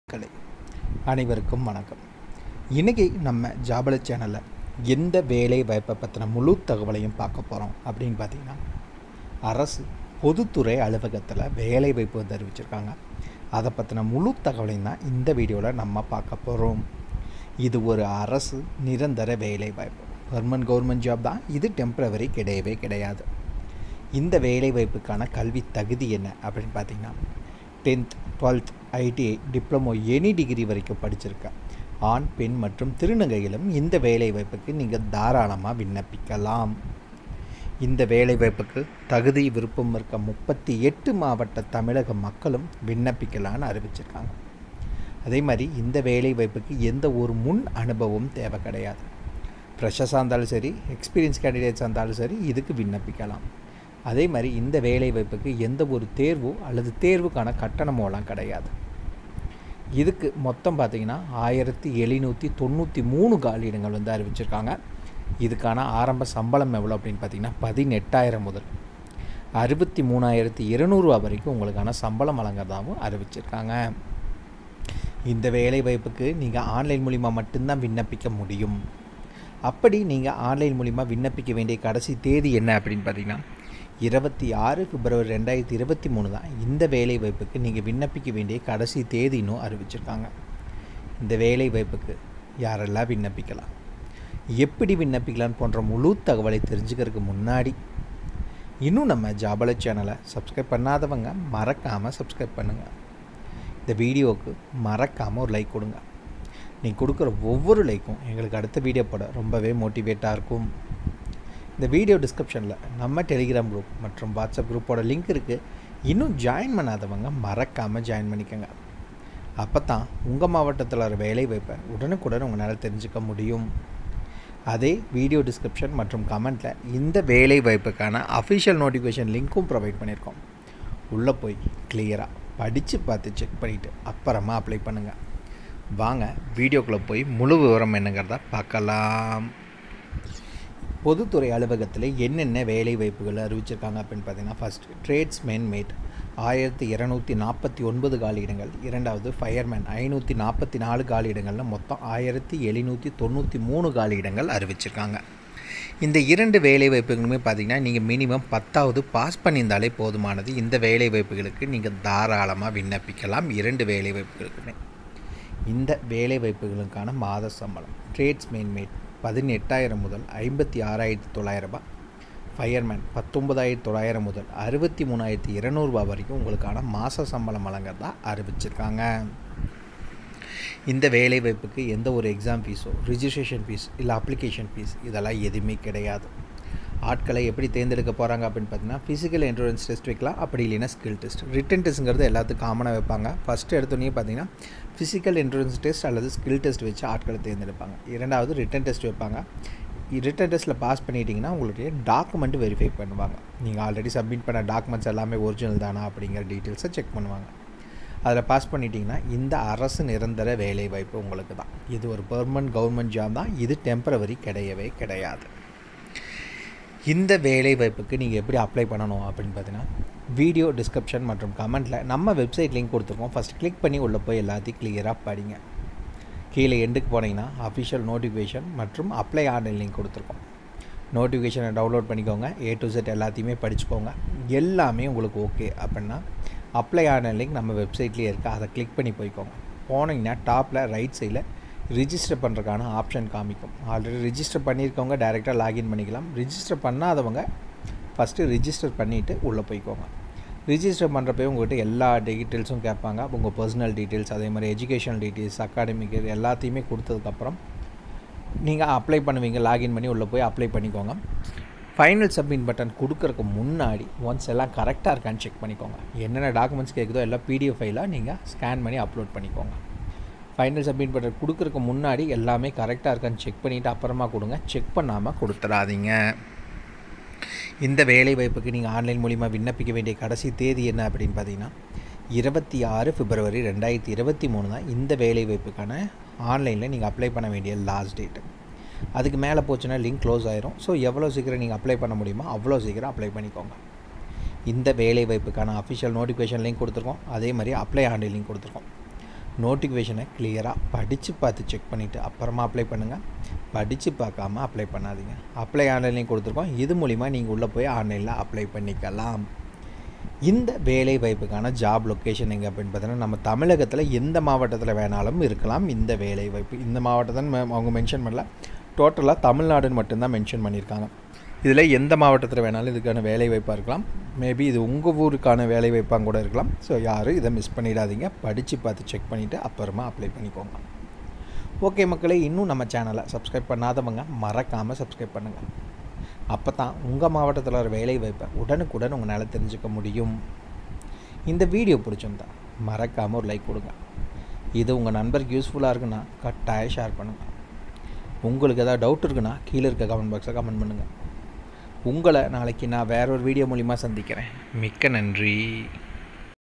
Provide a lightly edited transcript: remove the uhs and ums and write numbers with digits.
கலை அனைவருக்கும் வணக்கம். இன்றைக்கி நம்ம ஜாபல சேனலில் எந்த வேலை வாய்ப்பை பற்றின முழு தகவலையும் பார்க்க போகிறோம் அப்படின்னு பார்த்திங்கன்னா, அரசு பொதுத்துறை அலுவலகத்தில் வேலை வாய்ப்பு வந்து அறிவிச்சிருக்காங்க. அதை பற்றின முழு தகவலையும் தான் இந்த வீடியோவில் நம்ம பார்க்க போகிறோம். இது ஒரு அரசு நிரந்தர வேலை வாய்ப்பு, பெர்மனன்ட் கவர்மெண்ட் ஜாப் தான். இது டெம்பரவரி கிடையவே கிடையாது. இந்த வேலை வாய்ப்புக்கான கல்வி தகுதி என்ன அப்படின்னு பார்த்திங்கன்னா, 10th 12th ITI diploma any degree வரைக்கும் படிச்சிருக்க ஆண் பெண் மற்றும் திருநங்கைகளும் இந்த வேலை வாய்ப்புக்கு நீங்கள் தாராளமாக விண்ணப்பிக்கலாம். இந்த வேலை வாய்ப்புக்கு தகுதி விருப்பம் இருக்க 38 மாவட்ட தமிழக மக்களும் விண்ணப்பிக்கலான்னு அறிவிச்சிருக்காங்க. அதே மாதிரி இந்த வேலை வாய்ப்புக்கு எந்த ஒரு முன் அனுபவம் தேவை கிடையாது. ஃப்ரெஷர்ஸாக இருந்தாலும் சரி, எக்ஸ்பீரியன்ஸ் கேண்டிடேட்ஸாக இருந்தாலும் சரி, இதுக்கு விண்ணப்பிக்கலாம். அதே மாதிரி இந்த வேலை வாய்ப்புக்கு எந்த ஒரு தேர்வோ அல்லது தேர்வுக்கான கட்டணமோலாம் கிடையாது. இதுக்கு மொத்தம் பார்த்திங்கன்னா 1793 காலியிடங்கள் வந்து அறிவிச்சிருக்காங்க. இதுக்கான ஆரம்ப சம்பளம் எவ்வளோ அப்படின்னு பார்த்திங்கன்னா 18,000 முதல் 63,200 வரைக்கும் உங்களுக்கான சம்பளம் வழங்குறதாகவும் அறிவிச்சிருக்காங்க. இந்த வேலை வாய்ப்புக்கு நீங்கள் ஆன்லைன் மூலிமா மட்டும்தான் விண்ணப்பிக்க முடியும். அப்படி நீங்கள் ஆன்லைன் மூலிமா விண்ணப்பிக்க வேண்டிய கடைசி தேதி என்ன அப்படின்னு பார்த்திங்கன்னா 26 பிப்ரவரி 2023 தான் இந்த வேலை வாய்ப்புக்கு நீங்கள் விண்ணப்பிக்க வேண்டிய கடைசி தேதினும் அறிவிச்சிருக்காங்க. இந்த வேலை வாய்ப்புக்கு யாரெல்லாம் விண்ணப்பிக்கலாம், எப்படி விண்ணப்பிக்கலான்னு போன்ற முழு தகவலை தெரிஞ்சுக்கிறதுக்கு முன்னாடி இன்னும் நம்ம ஜாபல சேனலை சப்ஸ்கிரைப் பண்ணாதவங்க மறக்காமல் சப்ஸ்கிரைப் பண்ணுங்கள். இந்த வீடியோவுக்கு மறக்காமல் ஒரு லைக் கொடுங்க. நீங்கள் கொடுக்குற ஒவ்வொரு லைக்கும் எங்களுக்கு அடுத்த வீடியோ போட ரொம்பவே மோட்டிவேட்டாக இருக்கும். இந்த வீடியோ டிஸ்கிரிப்ஷனில் நம்ம டெலிகிராம் குரூப் மற்றும் வாட்ஸ்அப் குரூப்போட லிங்க் இருக்குது. இன்னும் ஜாயின் பண்ணாதவங்க மறக்காமல் ஜாயின் பண்ணிக்கோங்க. அப்போ தான் உங்கள் மாவட்டத்தில் வர வேலை வாய்ப்பை உடனுக்குடன் உங்களால் தெரிஞ்சுக்க முடியும். அதே வீடியோ டிஸ்கிரிப்ஷன் மற்றும் கமெண்ட்டில் இந்த வேலை வாய்ப்புக்கான அஃபிஷியல் நோட்டிஃபிகேஷன் லிங்க்கும் ப்ரொவைட் பண்ணியிருக்கோம். உள்ளே போய் கிளியராக படித்து பார்த்து செக் பண்ணிவிட்டு அப்புறமா அப்ளை பண்ணுங்கள். வாங்க வீடியோக்குள்ளே போய் முழு விவரம் என்னங்கிறத பார்க்கலாம். பொதுத்துறை அலுவலகத்தில் என்னென்ன வேலை வாய்ப்புகள் அறிவிச்சிருக்காங்க அப்படின்னு பார்த்தீங்கன்னா, ஃபஸ்ட்டு ட்ரேட்ஸ்மேன் மேட் 1249 காலியிடங்கள், இரண்டாவது ஃபயர்மேன் 544 காலியிடங்கள்னு மொத்தம் 1793 காலியிடங்கள் அறிவிச்சிருக்காங்க. இந்த இரண்டு வேலை வாய்ப்புகளுமே பார்த்திங்கன்னா நீங்கள் மினிமம் 10வது பாஸ் பண்ணியிருந்தாலே போதுமானது. இந்த வேலை வாய்ப்புகளுக்கு நீங்கள் தாராளமாக விண்ணப்பிக்கலாம். இரண்டு வேலை வாய்ப்புகளுக்குமே இந்த வேலை வாய்ப்புகளுக்கான மாத சம்பளம் ட்ரேட்ஸ்மேன் மேட் 18,000 முதல் 56,900 ஃபயர்மேன் 19,900 முதல் 63,200 வரைக்கும் உங்களுக்கான மாத சம்பளம் வழங்குறதா அறிவிச்சிருக்காங்க. இந்த வேலை வாய்ப்புக்கு எந்த ஒரு எக்ஸாம் ஃபீஸோ, ரிஜிஸ்ட்ரேஷன் ஃபீஸ் இல்லை அப்ளிகேஷன் ஃபீஸ் இதெல்லாம் எதுவுமே கிடையாது. ஆட்களை எப்படி தேர்ந்தெடுக்க போகிறாங்க அப்படின்னு பார்த்தீங்கன்னா, ஃபிசிக்கல் என்ட்ரன்ஸ் டெஸ்ட் வைக்கலாம், அப்படி இல்லைன்னா ஸ்கில் டெஸ்ட். ரிட்டன் டெஸ்ட்டுங்கிறது எல்லாத்துக்கும் காமனாக வைப்பாங்க. ஃபஸ்ட்டு எடுத்தோன்னே பார்த்தீங்கன்னா ஃபிசிக்கல் என்ட்ரன்ஸ் டெஸ்ட் அல்லது ஸ்கில் டெஸ்ட் வச்சு ஆட்களை தேர்ந்தெடுப்பாங்க. இரண்டாவது ரிட்டன் டெஸ்ட் வைப்பாங்க. ரிட்டன் டெஸ்ட்டில் பாஸ் பண்ணிட்டீங்கன்னா உங்களுடைய டாக்குமெண்ட் வெரிஃபை பண்ணுவாங்க. நீங்கள் ஆல்ரெடி சப்மிட் பண்ண டாக்குமெண்ட்ஸ் எல்லாமே ஒரிஜினல் தானா அப்படிங்கிற டீட்டெயில்ஸை செக் பண்ணுவாங்க. அதில் பாஸ் பண்ணிட்டீங்கன்னா இந்த அரசு நிரந்தர வேலை வாய்ப்பு உங்களுக்கு தான். இது ஒரு பெர்மனன்ட் கவர்மெண்ட் ஜாப் தான். இது டெம்பரவரி கிடையவே கிடையாது. இந்த வேலை வாய்ப்புக்கு நீங்கள் எப்படி அப்ளை பண்ணணும் அப்படின்னு பார்த்தீங்கன்னா, வீடியோ டிஸ்கிரிப்ஷன் மற்றும் கமெண்ட்டில் நம்ம வெப்சைட் லிங்க் கொடுத்துருக்கோம். ஃபஸ்ட் கிளிக் பண்ணி உள்ளே போய் எல்லாத்தையும் கிளியராக படிங்க. கீழே எண்டுக்கு போனீங்கன்னா அஃபிஷியல் நோட்டிஃபிகேஷன் மற்றும் அப்ளை ஆன்லைன் லிங்க் கொடுத்துருக்கோம். நோட்டிஃபிகேஷனை டவுன்லோட் பண்ணிக்கோங்க. A to Z எல்லாத்தையுமே படிச்சுக்கோங்க. எல்லாமே உங்களுக்கு ஓகே அப்படின்னா அப்ளை ஆன்லைன் லிங்க் நம்ம வெப்சைட்லேயே இருக்குது. அதை கிளிக் பண்ணி போய்க்கோங்க. போனீங்கன்னா டாப்பில் ரைட் சைடில் ரிஜிஸ்டர் பண்ணுறதுக்கான ஆப்ஷன் காமிக்கும். ஆல்ரெடி ரிஜிஸ்டர் பண்ணியிருக்கவங்க டைரெக்டாக லாகின் பண்ணிக்கலாம். ரிஜிஸ்டர் பண்ணாதவங்க ஃபஸ்ட்டு ரிஜிஸ்டர் பண்ணிவிட்டு உள்ளே போய்க்கோங்க. ரிஜிஸ்டர் பண்ணுறப்போ உங்கள்கிட்ட எல்லா டீட்டெயில்ஸும் கேட்பாங்க. உங்கள் பர்சனல் டீட்டெயில்ஸ், அதே மாதிரி எஜுகேஷனல் டீட்டெயில்ஸ், அகாடமிக் எல்லாத்தையுமே கொடுத்ததுக்கப்புறம் நீங்கள் அப்ளை பண்ணுவீங்க. லாகின் பண்ணி உள்ளே போய் அப்ளை பண்ணிக்கோங்க. ஃபைனல் சப்மிட் பட்டன் கொடுக்கறதுக்கு முன்னாடி ஒன்ஸ் எல்லாம் கரெக்டாக இருக்கான்னு செக் பண்ணிக்கோங்க. என்னென்ன டாக்குமெண்ட்ஸ் கேட்குதோ எல்லாம் PDF ஃபைலாக நீங்கள் ஸ்கேன் பண்ணி அப்லோட் பண்ணிக்கோங்க. ஃபைனல் சப்மிட் பட்டன் கொடுக்கறதுக்கு முன்னாடி எல்லாமே கரெக்டாக இருக்கான்னு செக் பண்ணிவிட்டு அப்புறமா கொடுங்க. செக் பண்ணாமல் கொடுத்துடாதீங்க. இந்த வேலை வாய்ப்புக்கு நீங்கள் ஆன்லைன் மூலிமா விண்ணப்பிக்க வேண்டிய கடைசி தேதி என்ன அப்படின்னு பார்த்தீங்கன்னா 26 பிப்ரவரி 2023 தான் இந்த வேலை வாய்ப்புக்கான ஆன்லைனில் நீங்கள் அப்ளை பண்ண வேண்டிய லாஸ்ட் டேட்டு. அதுக்கு மேலே போச்சுன்னா லிங்க் க்ளோஸ் ஆயிரும். ஸோ எவ்வளோ சீக்கிரம் நீங்கள் அப்ளை பண்ண முடியுமோ அவ்வளோ சீக்கிரம் அப்ளை பண்ணிக்கோங்க. இந்த வேலை வாய்ப்புக்கான அஃபிஷியல் நோட்டிஃபிகேஷன் லிங்க் கொடுத்துருக்கோம். அதே மாதிரி அப்ளை ஆன்லைன் லிங்க் கொடுத்துருக்கோம். நோட்டிஃபிகேஷனை கிளியராக படித்து பார்த்து செக் பண்ணிவிட்டு அப்புறமா அப்ளை பண்ணுங்கள். படித்து பார்க்காம அப்ளை பண்ணாதீங்க. அப்ளை ஆன்லைன்லேயும் கொடுத்துருக்கோம். இது மூலிமா நீங்கள் உள்ளே போய் ஆன்லைனில் அப்ளை பண்ணிக்கலாம். இந்த வேலை வாய்ப்புக்கான ஜாப் லொக்கேஷன் எங்கே அப்படின்னு பார்த்தீங்கன்னா, நம்ம தமிழகத்தில் எந்த மாவட்டத்தில் வேணாலும் இருக்கலாம். இந்த வேலை வாய்ப்பு இந்த மாவட்டத்தான் அவங்க மென்ஷன் பண்ணல, டோட்டலாக தமிழ்நாடுன்னு மட்டும்தான் மென்ஷன் பண்ணியிருக்காங்க. இதில் எந்த மாவட்டத்தில் வேணாலும் இதுக்கான வேலை வாய்ப்பாக இருக்கலாம். மேபி இது உங்கள் ஊருக்கான வேலை வாய்ப்பாக கூட இருக்கலாம். ஸோ யாரும் இதை மிஸ் பண்ணிடாதீங்க. படித்து பார்த்து செக் பண்ணிவிட்டு அப்புறமா அப்ளை பண்ணிக்கோங்க. ஓகே மக்களே, இன்னும் நம்ம சேனலை சப்ஸ்கிரைப் பண்ணாதவங்க மறக்காமல் சப்ஸ்கிரைப் பண்ணுங்கள். அப்போ தான் உங்கள் மாவட்டத்தில் ஒரு வேலை வாய்ப்பை உடனுக்குடன் உங்களால் தெரிஞ்சுக்க முடியும். இந்த வீடியோ பிடிச்சிருந்தா மறக்காமல் ஒரு லைக் கொடுங்க. இது உங்கள் நண்பருக்கு யூஸ்ஃபுல்லாக இருக்குன்னா கட்டாயம் ஷேர் பண்ணுங்கள். உங்களுக்கு ஏதாவது டவுட் இருக்குன்னா கீழே இருக்க கமெண்ட் பாக்ஸில் கமெண்ட் பண்ணுங்கள். உங்களை நாளைக்கு நான் வேற ஒரு வீடியோ மூலிமா சந்திக்கிறேன். மிக்க நன்றி.